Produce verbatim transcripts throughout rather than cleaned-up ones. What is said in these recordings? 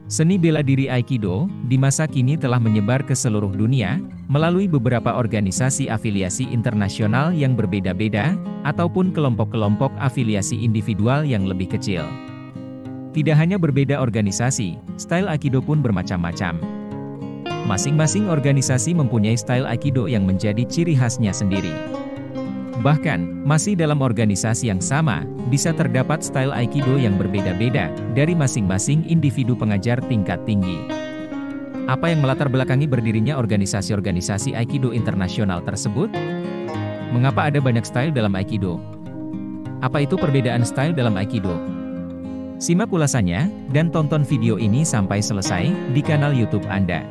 Seni bela diri Aikido, di masa kini telah menyebar ke seluruh dunia, melalui beberapa organisasi afiliasi internasional yang berbeda-beda, ataupun kelompok-kelompok afiliasi individual yang lebih kecil. Tidak hanya berbeda organisasi, style Aikido pun bermacam-macam. Masing-masing organisasi mempunyai style Aikido yang menjadi ciri khasnya sendiri. Bahkan, masih dalam organisasi yang sama, bisa terdapat style Aikido yang berbeda-beda, dari masing-masing individu pengajar tingkat tinggi. Apa yang melatar belakangi berdirinya organisasi-organisasi Aikido internasional tersebut? Mengapa ada banyak style dalam Aikido? Apa itu perbedaan style dalam Aikido? Simak ulasannya, dan tonton video ini sampai selesai, di kanal YouTube Anda.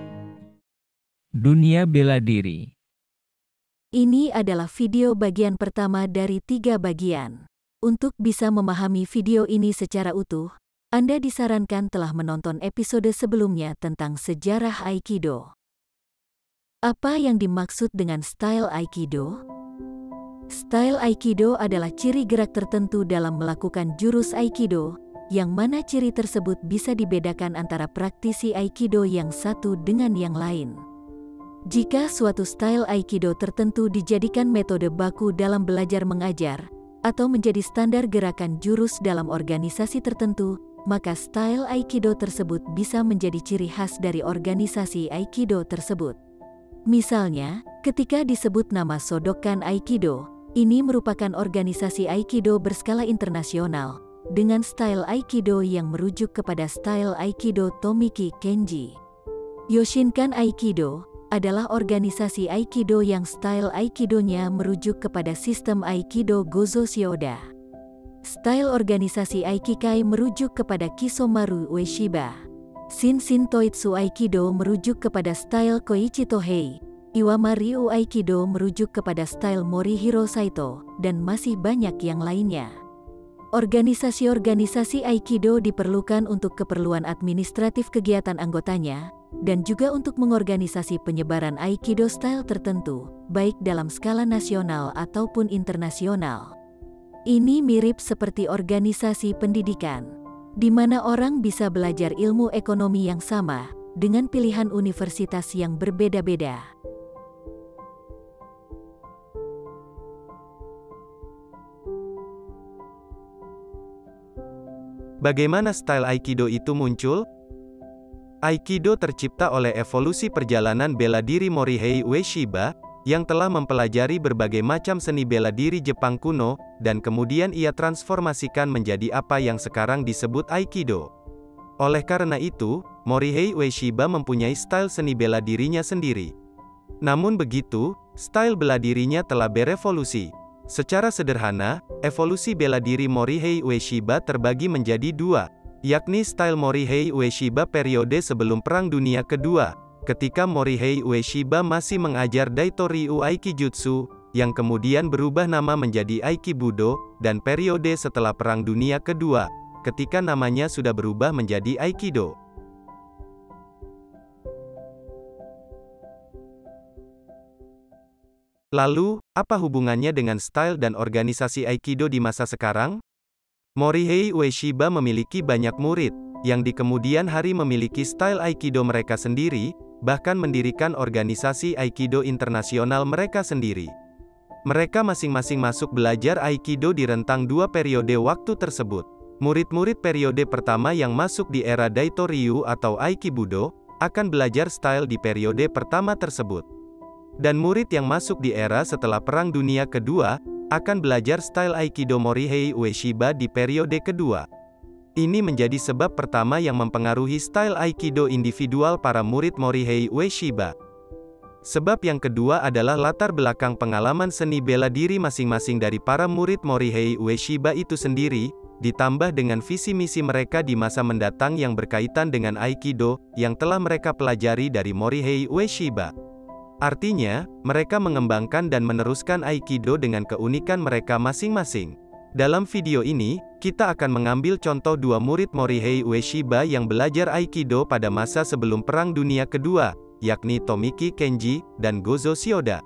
Dunia Bela Diri. Ini adalah video bagian pertama dari tiga bagian. Untuk bisa memahami video ini secara utuh, Anda disarankan telah menonton episode sebelumnya tentang sejarah Aikido. Apa yang dimaksud dengan style Aikido? Style Aikido adalah ciri gerak tertentu dalam melakukan jurus Aikido, yang mana ciri tersebut bisa dibedakan antara praktisi Aikido yang satu dengan yang lain. Jika suatu style Aikido tertentu dijadikan metode baku dalam belajar mengajar, atau menjadi standar gerakan jurus dalam organisasi tertentu, maka style Aikido tersebut bisa menjadi ciri khas dari organisasi Aikido tersebut. Misalnya, ketika disebut nama Shodokan Aikido, ini merupakan organisasi Aikido berskala internasional, dengan style Aikido yang merujuk kepada style Aikido Tomiki Kenji. Yoshinkan Aikido adalah organisasi Aikido yang style Aikidonya merujuk kepada sistem Aikido Gozo Shioda. Style organisasi Aikikai merujuk kepada Kisomaru Ueshiba. Shin Shin Toitsu Aikido merujuk kepada style Koichi Tohei. Iwama Ryu Aikido merujuk kepada style Morihiro Saito, dan masih banyak yang lainnya. Organisasi-organisasi Aikido diperlukan untuk keperluan administratif kegiatan anggotanya, dan juga untuk mengorganisasi penyebaran Aikido style tertentu, baik dalam skala nasional ataupun internasional. Ini mirip seperti organisasi pendidikan, di mana orang bisa belajar ilmu ekonomi yang sama, dengan pilihan universitas yang berbeda-beda. Bagaimana style Aikido itu muncul? Aikido tercipta oleh evolusi perjalanan bela diri Morihei Ueshiba, yang telah mempelajari berbagai macam seni bela diri Jepang kuno, dan kemudian ia transformasikan menjadi apa yang sekarang disebut Aikido. Oleh karena itu, Morihei Ueshiba mempunyai style seni bela dirinya sendiri. Namun begitu, style bela dirinya telah berevolusi. Secara sederhana, evolusi bela diri Morihei Ueshiba terbagi menjadi dua, yakni style Morihei Ueshiba periode sebelum Perang Dunia Kedua, ketika Morihei Ueshiba masih mengajar Daito Ryu Aikijutsu, yang kemudian berubah nama menjadi Aikibudo, dan periode setelah Perang Dunia Kedua, ketika namanya sudah berubah menjadi Aikido. Lalu, apa hubungannya dengan style dan organisasi Aikido di masa sekarang? Morihei Ueshiba memiliki banyak murid, yang di kemudian hari memiliki style Aikido mereka sendiri, bahkan mendirikan organisasi Aikido internasional mereka sendiri. Mereka masing-masing masuk belajar Aikido di rentang dua periode waktu tersebut. Murid-murid periode pertama yang masuk di era Daito Ryu atau Aikibudo, akan belajar style di periode pertama tersebut. Dan murid yang masuk di era setelah Perang Dunia Kedua, akan belajar style Aikido Morihei Ueshiba di periode kedua. Ini menjadi sebab pertama yang mempengaruhi style Aikido individual para murid Morihei Ueshiba. Sebab yang kedua adalah latar belakang pengalaman seni bela diri masing-masing dari para murid Morihei Ueshiba itu sendiri, ditambah dengan visi misi mereka di masa mendatang yang berkaitan dengan Aikido, yang telah mereka pelajari dari Morihei Ueshiba. Artinya, mereka mengembangkan dan meneruskan Aikido dengan keunikan mereka masing-masing. Dalam video ini, kita akan mengambil contoh dua murid Morihei Ueshiba yang belajar Aikido pada masa sebelum Perang Dunia Kedua, yakni Tomiki Kenji dan Gozo Shioda.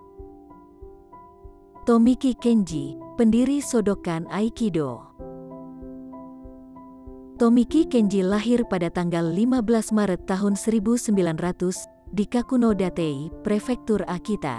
Tomiki Kenji, pendiri Shodokan Aikido. Tomiki Kenji lahir pada tanggal lima belas Maret tahun seribu sembilan ratus di Kakuno-Datei, Prefektur Akita.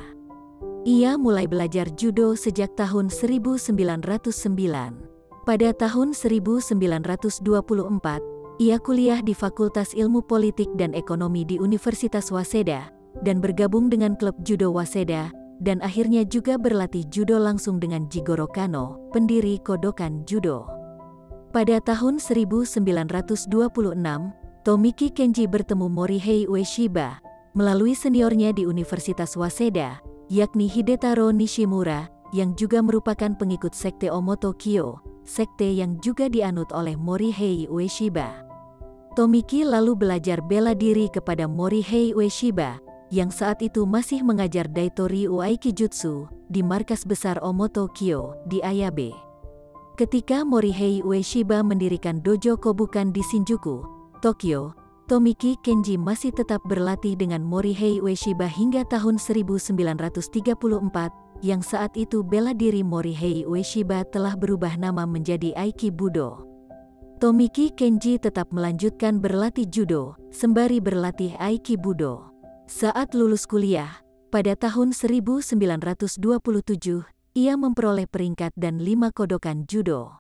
Ia mulai belajar judo sejak tahun seribu sembilan ratus sembilan. Pada tahun seribu sembilan ratus dua puluh empat, ia kuliah di Fakultas Ilmu Politik dan Ekonomi di Universitas Waseda, dan bergabung dengan klub judo Waseda, dan akhirnya juga berlatih judo langsung dengan Jigoro Kano, pendiri Kodokan Judo. Pada tahun seribu sembilan ratus dua puluh enam, Tomiki Kenji bertemu Morihei Ueshiba melalui seniornya di Universitas Waseda, yakni Hidetaro Nishimura, yang juga merupakan pengikut sekte Omoto-kyo, sekte yang juga dianut oleh Morihei Ueshiba. Tomiki lalu belajar bela diri kepada Morihei Ueshiba, yang saat itu masih mengajar Daitori Aikijutsu di markas besar Omoto-kyo di Ayabe. Ketika Morihei Ueshiba mendirikan dojo Kobukan di Shinjuku, Tokyo, Tomiki Kenji masih tetap berlatih dengan Morihei Ueshiba hingga tahun seribu sembilan ratus tiga puluh empat, yang saat itu bela diri Morihei Ueshiba telah berubah nama menjadi Aikibudo. Tomiki Kenji tetap melanjutkan berlatih judo, sembari berlatih Aikibudo. Saat lulus kuliah, pada tahun seribu sembilan ratus dua puluh tujuh, ia memperoleh peringkat dan lima kodokan judo.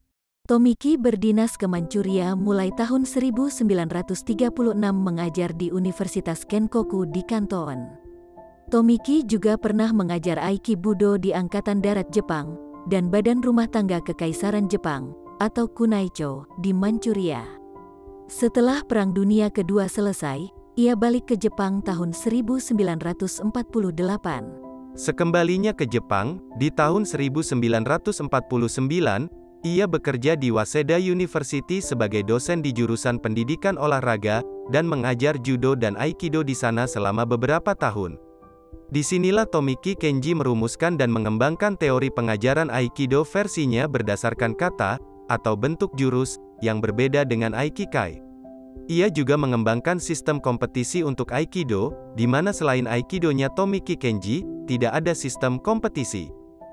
Tomiki berdinas ke Manchuria mulai tahun seribu sembilan ratus tiga puluh enam mengajar di Universitas Kenkoku di Kanton. Tomiki juga pernah mengajar Aikibudo di Angkatan Darat Jepang dan Badan Rumah Tangga Kekaisaran Jepang atau Kunaicho di Manchuria. Setelah Perang Dunia Kedua selesai, ia balik ke Jepang tahun seribu sembilan ratus empat puluh delapan. Sekembalinya ke Jepang, di tahun seribu sembilan ratus empat puluh sembilan, ia bekerja di Waseda University sebagai dosen di jurusan pendidikan olahraga, dan mengajar judo dan aikido di sana selama beberapa tahun. Disinilah Tomiki Kenji merumuskan dan mengembangkan teori pengajaran aikido versinya berdasarkan kata, atau bentuk jurus, yang berbeda dengan aikikai. Ia juga mengembangkan sistem kompetisi untuk aikido, di mana selain aikidonya Tomiki Kenji, tidak ada sistem kompetisi.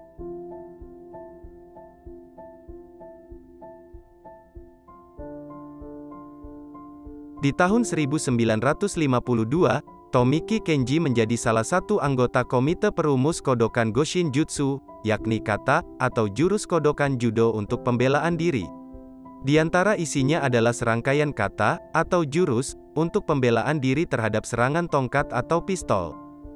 Di tahun seribu sembilan ratus lima puluh dua, Tomiki Kenji menjadi salah satu anggota komite perumus Kodokan Goshin Jutsu, yakni kata, atau jurus Kodokan Judo untuk pembelaan diri. Di antara isinya adalah serangkaian kata, atau jurus, untuk pembelaan diri terhadap serangan tongkat atau pistol.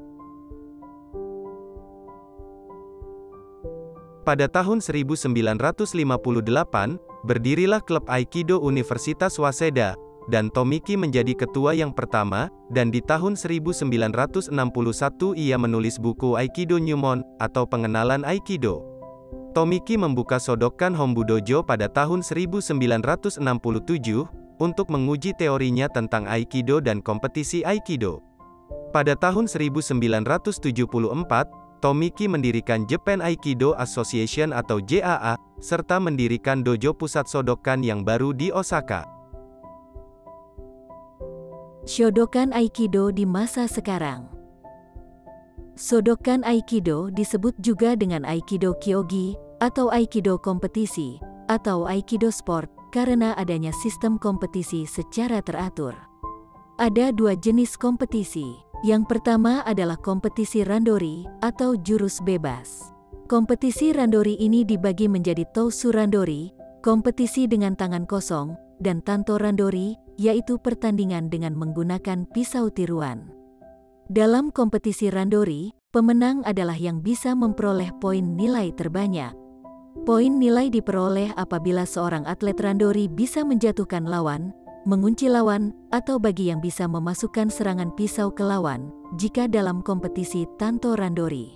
Pada tahun seribu sembilan ratus lima puluh delapan, berdirilah klub Aikido Universitas Waseda, dan Tomiki menjadi ketua yang pertama, dan di tahun seribu sembilan ratus enam puluh satu ia menulis buku Aikido Nyumon, atau pengenalan Aikido. Tomiki membuka Shodokan Hombu-dojo pada tahun seribu sembilan ratus enam puluh tujuh, untuk menguji teorinya tentang Aikido dan kompetisi Aikido. Pada tahun seribu sembilan ratus tujuh puluh empat, Tomiki mendirikan Japan Aikido Association atau J A A, serta mendirikan dojo pusat Shodokan yang baru di Osaka. Shodokan Aikido di masa sekarang. Shodokan Aikido disebut juga dengan Aikido Kyogi, atau Aikido kompetisi, atau Aikido sport, karena adanya sistem kompetisi secara teratur. Ada dua jenis kompetisi. Yang pertama adalah kompetisi randori, atau jurus bebas. Kompetisi randori ini dibagi menjadi Tousu randori, kompetisi dengan tangan kosong, dan Tanto randori, yaitu pertandingan dengan menggunakan pisau tiruan. Dalam kompetisi randori, pemenang adalah yang bisa memperoleh poin nilai terbanyak. Poin nilai diperoleh apabila seorang atlet randori bisa menjatuhkan lawan, mengunci lawan, atau bagi yang bisa memasukkan serangan pisau ke lawan, jika dalam kompetisi Tanto randori.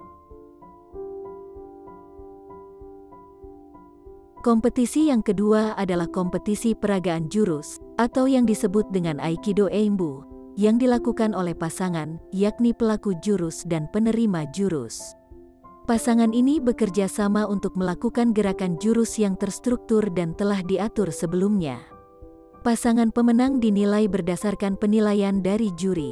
Kompetisi yang kedua adalah kompetisi peragaan jurus, atau yang disebut dengan Aikido Eimbu, yang dilakukan oleh pasangan, yakni pelaku jurus dan penerima jurus. Pasangan ini bekerja sama untuk melakukan gerakan jurus yang terstruktur dan telah diatur sebelumnya. Pasangan pemenang dinilai berdasarkan penilaian dari juri.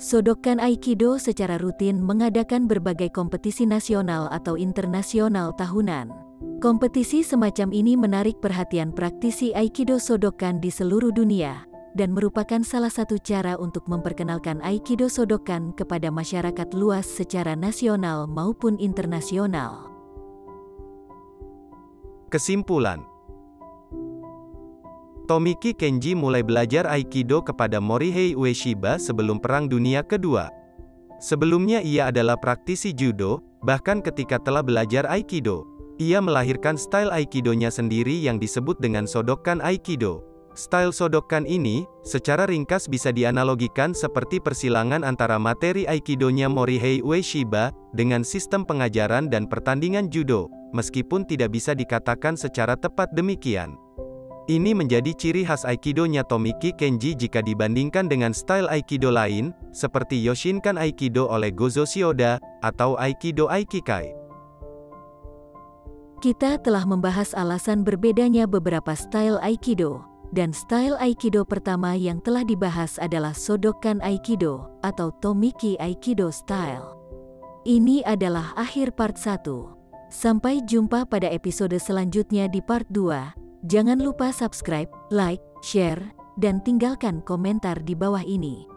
Shodokan Aikido secara rutin mengadakan berbagai kompetisi nasional atau internasional tahunan. Kompetisi semacam ini menarik perhatian praktisi Aikido Shodokan di seluruh dunia, dan merupakan salah satu cara untuk memperkenalkan Aikido Shodokan kepada masyarakat luas secara nasional maupun internasional. Kesimpulan: Tomiki Kenji mulai belajar Aikido kepada Morihei Ueshiba sebelum Perang Dunia Kedua. Sebelumnya ia adalah praktisi judo, bahkan ketika telah belajar Aikido, ia melahirkan style Aikidonya sendiri yang disebut dengan Shodokan Aikido. Style Shodokan ini, secara ringkas bisa dianalogikan seperti persilangan antara materi Aikidonya Morihei Ueshiba, dengan sistem pengajaran dan pertandingan judo, meskipun tidak bisa dikatakan secara tepat demikian. Ini menjadi ciri khas Aikidonya Tomiki Kenji jika dibandingkan dengan style Aikido lain, seperti Yoshinkan Aikido oleh Gozo Shioda, atau Aikido Aikikai. Kita telah membahas alasan berbedanya beberapa style Aikido. Dan style Aikido pertama yang telah dibahas adalah Shodokan Aikido, atau Tomiki Aikido Style. Ini adalah akhir part satu. Sampai jumpa pada episode selanjutnya di part dua. Jangan lupa subscribe, like, share, dan tinggalkan komentar di bawah ini.